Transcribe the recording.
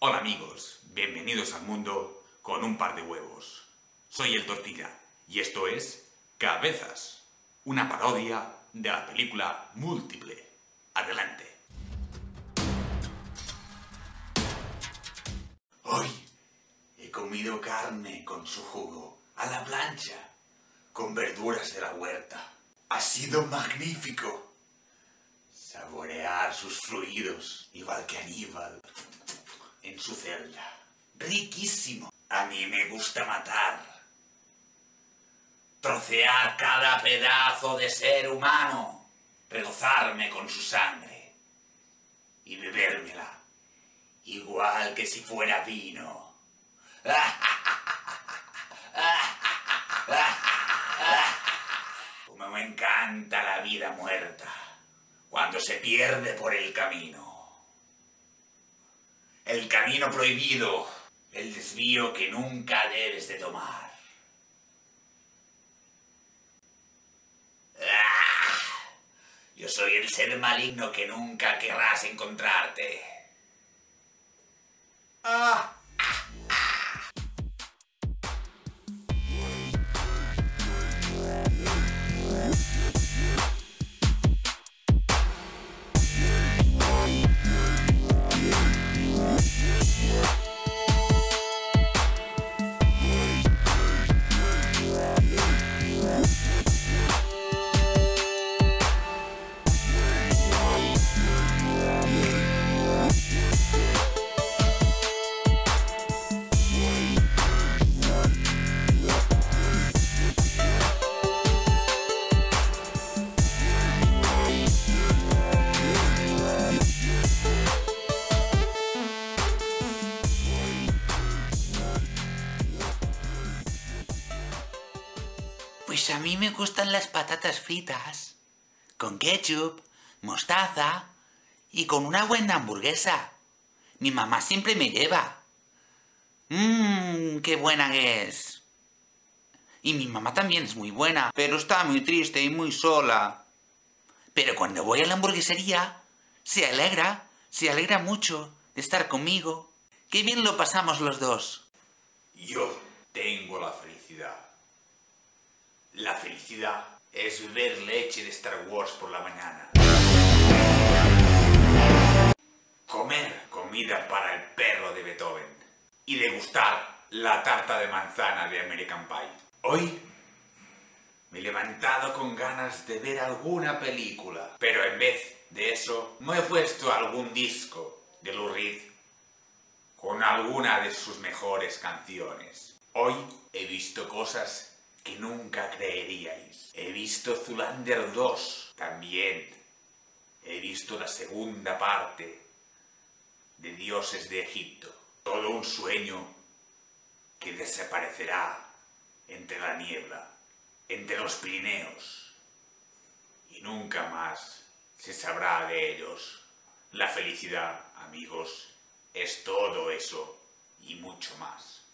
Hola amigos, bienvenidos al mundo con un par de huevos. Soy el Tortilla y esto es Cabezas, una parodia de la película Múltiple. Adelante. Hoy he comido carne con su jugo a la plancha, con verduras de la huerta. Ha sido magnífico saborear sus fluidos, igual que Aníbal en su celda. Riquísimo. A mí me gusta matar. Trocear cada pedazo de ser humano. Regozarme con su sangre. Y bebérmela. Igual que si fuera vino. Como me encanta la vida muerta. Cuando se pierde por el camino. El camino prohibido, el desvío que nunca debes de tomar. Yo soy el ser maligno que nunca querrás encontrarte. Pues a mí me gustan las patatas fritas, con ketchup, mostaza y con una buena hamburguesa. Mi mamá siempre me lleva. ¡Qué buena que es! Y mi mamá también es muy buena, pero está muy triste y muy sola. Pero cuando voy a la hamburguesería, se alegra mucho de estar conmigo. ¡Qué bien lo pasamos los dos! Yo tengo la felicidad. La felicidad es beber leche de Star Wars por la mañana. Comer comida para el perro de Beethoven. Y degustar la tarta de manzana de American Pie. Hoy me he levantado con ganas de ver alguna película. Pero en vez de eso, me he puesto algún disco de Lou Reed con alguna de sus mejores canciones. Hoy he visto cosas que nunca creeríais. He visto Zoolander 2 también. He visto la segunda parte de Dioses de Egipto. Todo un sueño que desaparecerá entre la niebla, entre los Pirineos, y nunca más se sabrá de ellos. La felicidad, amigos, es todo eso y mucho más.